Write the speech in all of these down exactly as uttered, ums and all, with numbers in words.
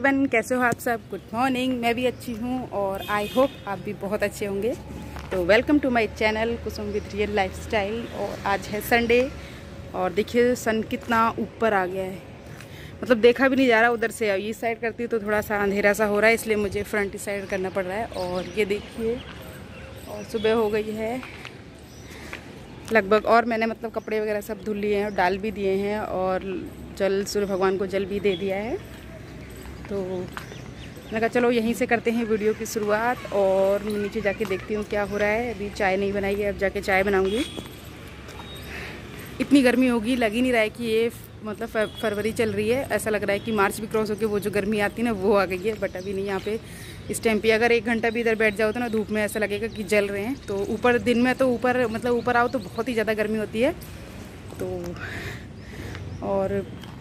बन कैसे हो आप सब। Good morning. मैं भी अच्छी हूँ और आई होप आप भी बहुत अच्छे होंगे। तो welcome to my channel Kusum with real lifestyle. और आज है संडे और देखिए सन कितना ऊपर आ गया है, मतलब देखा भी नहीं जा रहा उधर से। अब ये साइड करती हूँ तो थोड़ा सा अंधेरा सा हो रहा है, इसलिए मुझे फ्रंट साइड करना पड़ रहा है। और ये देखिए और सुबह हो गई है लगभग, और मैंने मतलब कपड़े वगैरह सब धुल लिए हैं और डाल भी दिए हैं और जल सूर्य भगवान को जल भी दे दिया है। तो मैंने कहा चलो यहीं से करते हैं वीडियो की शुरुआत। और मैं नीचे जाके देखती हूँ क्या हो रहा है। अभी चाय नहीं बनाई है, अब जाके चाय बनाऊँगी। इतनी गर्मी होगी, लग ही नहीं रहा है कि ये मतलब फरवरी चल रही है। ऐसा लग रहा है कि मार्च भी क्रॉस होकर वो जो गर्मी आती है ना वो आ गई है। बट अभी नहीं, यहाँ पे इस टाइम पे अगर एक घंटा भी इधर बैठ जाओ तो ना धूप में ऐसा लगेगा कि जल रहे हैं। तो ऊपर दिन में तो ऊपर मतलब ऊपर आओ तो बहुत ही ज़्यादा गर्मी होती है। तो और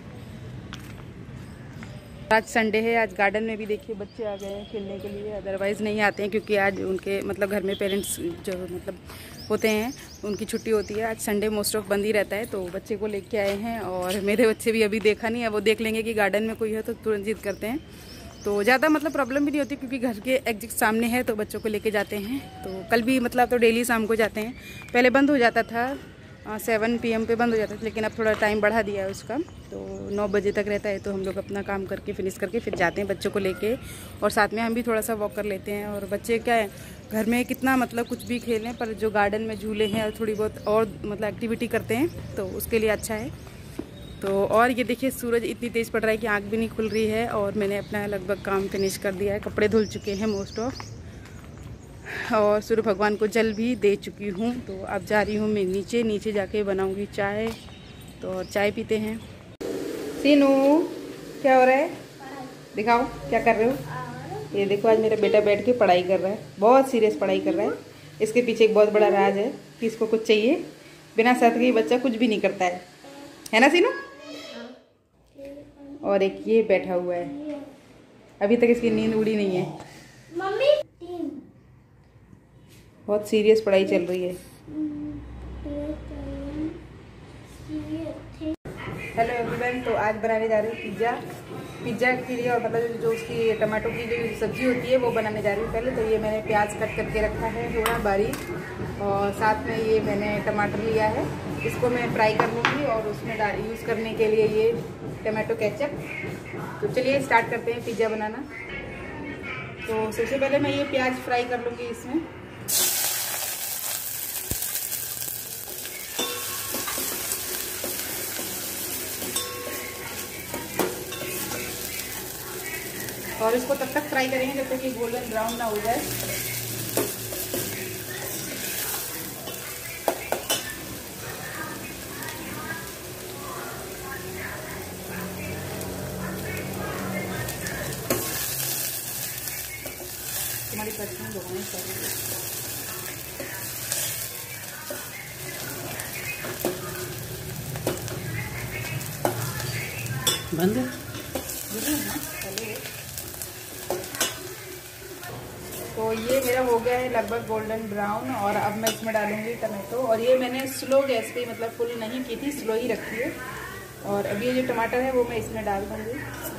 आज संडे है, आज गार्डन में भी देखिए बच्चे आ गए हैं खेलने के लिए। अदरवाइज़ नहीं आते हैं क्योंकि आज उनके मतलब घर में पेरेंट्स जो मतलब होते हैं उनकी छुट्टी होती है। आज संडे मोस्ट ऑफ बंद ही रहता है, तो बच्चे को लेके आए हैं। और मेरे बच्चे भी अभी देखा नहीं है, वो देख लेंगे कि गार्डन में कोई है तो तुरंत जिद करते हैं। तो ज़्यादा मतलब प्रॉब्लम भी नहीं होती क्योंकि घर के एग्जैक्ट सामने है, तो बच्चों को लेके जाते हैं। तो कल भी मतलब तो डेली शाम को जाते हैं। पहले बंद हो जाता था, सेवन पी एम पे बंद हो जाता था, लेकिन अब थोड़ा टाइम बढ़ा दिया है उसका, तो नौ बजे तक रहता है। तो हम लोग अपना काम करके फिनिश करके फिर जाते हैं बच्चों को लेके, और साथ में हम भी थोड़ा सा वॉक कर लेते हैं। और बच्चे क्या है घर में कितना मतलब कुछ भी खेलें, पर जो गार्डन में झूले हैं और थोड़ी बहुत और मतलब एक्टिविटी करते हैं तो उसके लिए अच्छा है। तो और ये देखिए सूरज इतनी तेज़ पड़ रहा है कि आँख भी नहीं खुल रही है। और मैंने अपना लगभग काम फिनिश कर दिया है, कपड़े धुल चुके हैं मोस्ट ऑफ, और सूर्य भगवान को जल भी दे चुकी हूँ। तो अब जा रही हूँ मैं नीचे, नीचे जाके बनाऊँगी चाय। तो और चाय पीते हैं। सीनू क्या हो रहा है, दिखाओ क्या कर रहे हो। ये देखो आज मेरा बेटा बैठ के पढ़ाई कर रहा है, बहुत सीरियस पढ़ाई कर रहा है। इसके पीछे एक बहुत बड़ा राज है कि इसको कुछ चाहिए, बिना शर्त के बच्चा कुछ भी नहीं करता है, है ना सीनू। और एक ये बैठा हुआ है, अभी तक इसकी नींद उड़ी नहीं है। मम्मी बहुत सीरियस पढ़ाई चल रही है। हेलो एवरीवन, तो आज बनाने जा रही हूँ पिज़्ज़ा। पिज़्ज़ा के लिए और मतलब जो उसकी टमाटो की जो सब्ज़ी होती है वो बनाने जा रही हूँ। पहले तो ये मैंने प्याज कट करके रखा है थोड़ा बारीक, और साथ में ये मैंने टमाटर लिया है, इसको मैं फ्राई कर लूँगी। और उसमें यूज़ करने के लिए ये टमाटो केचप। तो चलिए स्टार्ट करते हैं पिज़्ज़ा बनाना। तो सबसे पहले मैं ये प्याज फ्राई कर लूँगी इसमें। और इसको तब तक फ्राई करेंगे जब तक ये गोल्डन ब्राउन ना हो जाए। तुम्हारी पर्सनल दुकान बंद है। तो ये मेरा हो गया है लगभग गोल्डन ब्राउन, और अब मैं इसमें डालूंगी टमाटो। और ये मैंने स्लो गैस पे मतलब फुल नहीं की थी, स्लो ही रखी है। और अभी ये जो टमाटर है वो मैं इसमें डाल दूंगी।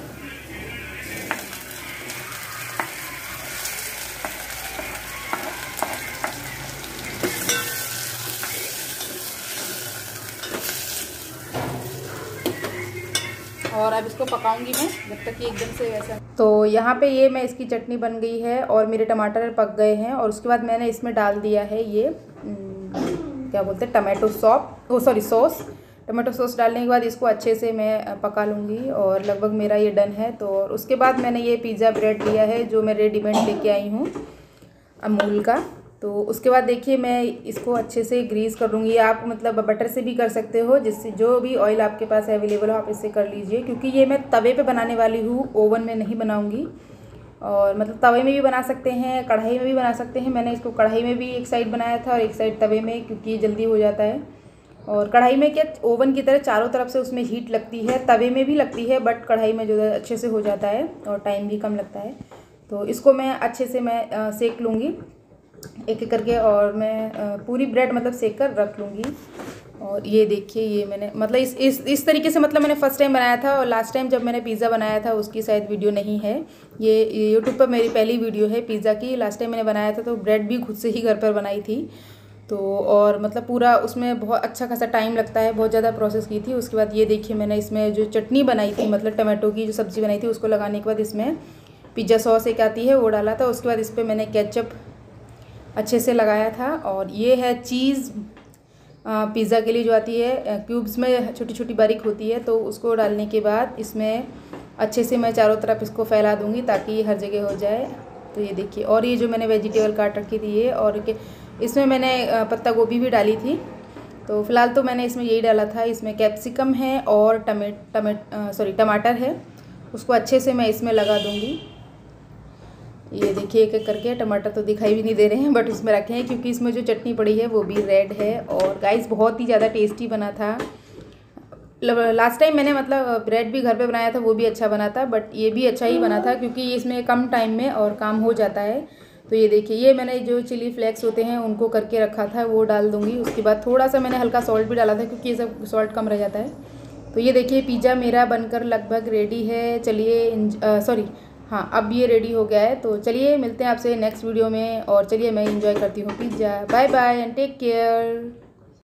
और अब इसको पकाऊंगी मैं जब तक कि एकदम से वैसा। तो यहाँ पे ये मैं इसकी चटनी बन गई है और मेरे टमाटर पक गए हैं। और उसके बाद मैंने इसमें डाल दिया है ये क्या बोलते हैं tomato sop oh sorry sauce. Tomato sauce डालने के बाद इसको अच्छे से मैं पका लूँगी और लगभग मेरा ये डन है। तो उसके बाद मैंने ये पिज़्ज़ा ब्रेड लिया है जो मैं रेडीमेड लेके आई हूँ अमूल का। तो उसके बाद देखिए मैं इसको अच्छे से ग्रीस कर लूँगी। आप मतलब बटर से भी कर सकते हो, जिससे जो भी ऑयल आपके पास अवेलेबल हो आप इससे कर लीजिए, क्योंकि ये मैं तवे पे बनाने वाली हूँ, ओवन में नहीं बनाऊँगी। और मतलब तवे में भी बना सकते हैं, कढ़ाई में भी बना सकते हैं। मैंने इसको कढ़ाई में भी एक साइड बनाया था और एक साइड तवे में, क्योंकि ये जल्दी हो जाता है। और कढ़ाई में क्या ओवन की तरह चारों तरफ से उसमें हीट लगती है, तवे में भी लगती है, बट कढ़ाई में जो अच्छे से हो जाता है और टाइम भी कम लगता है। तो इसको मैं अच्छे से मैं सेक लूँगी एक एक करके, और मैं पूरी ब्रेड मतलब सेक कर रख लूँगी। और ये देखिए, ये मैंने मतलब इस इस इस तरीके से मतलब मैंने फ़र्स्ट टाइम बनाया था, और लास्ट टाइम जब मैंने पिज़्ज़ा बनाया था उसकी शायद वीडियो नहीं है। ये यूट्यूब पर मेरी पहली वीडियो है पिज़्ज़ा की। लास्ट टाइम मैंने बनाया था तो ब्रेड भी खुद से ही घर पर बनाई थी। तो और मतलब पूरा उसमें बहुत अच्छा खासा टाइम लगता है, बहुत ज़्यादा प्रोसेस की थी। उसके बाद ये देखिए, मैंने इसमें जो चटनी बनाई थी, मतलब टमाटो की जो सब्ज़ी बनाई थी, उसको लगाने के बाद इसमें पिज़्ज़ा सॉस एक आती है वो डाला था। उसके बाद इस पर मैंने केचप अच्छे से लगाया था। और ये है चीज़ पिज़्ज़ा के लिए जो आती है क्यूब्स में, छोटी छोटी बारीक होती है, तो उसको डालने के बाद इसमें अच्छे से मैं चारों तरफ इसको फैला दूँगी ताकि ये हर जगह हो जाए। तो ये देखिए, और ये जो मैंने वेजिटेबल काट रखी थी ये, और इसमें मैंने पत्ता गोभी भी डाली थी। तो फ़िलहाल तो मैंने इसमें यही डाला था। इसमें कैप्सिकम है और टमेट टमेट सॉरी टमाटर है, उसको अच्छे से मैं इसमें लगा दूँगी। ये देखिए, एक एक करके टमाटर तो दिखाई भी नहीं दे रहे हैं, बट उसमें रखे हैं क्योंकि इसमें जो चटनी पड़ी है वो भी रेड है। और गाइस बहुत ही ज़्यादा टेस्टी बना था। लास्ट टाइम मैंने मतलब ब्रेड भी घर पे बनाया था, वो भी अच्छा बना था, बट ये भी अच्छा ही बना था क्योंकि इसमें कम टाइम में और काम हो जाता है। तो ये देखिए, ये मैंने जो चिली फ्लेक्स होते हैं उनको करके रखा था, वो डाल दूँगी। उसके बाद थोड़ा सा मैंने हल्का सॉल्ट भी डाला था क्योंकि ये सब सॉल्ट कम रह जाता है। तो ये देखिए, पिज़्ज़ा मेरा बनकर लगभग रेडी है। चलिए, सॉरी हाँ, अब ये रेडी हो गया है। तो चलिए मिलते हैं आपसे नेक्स्ट वीडियो में, और चलिए मैं एंजॉय करती हूँ pizza. Bye bye and take care.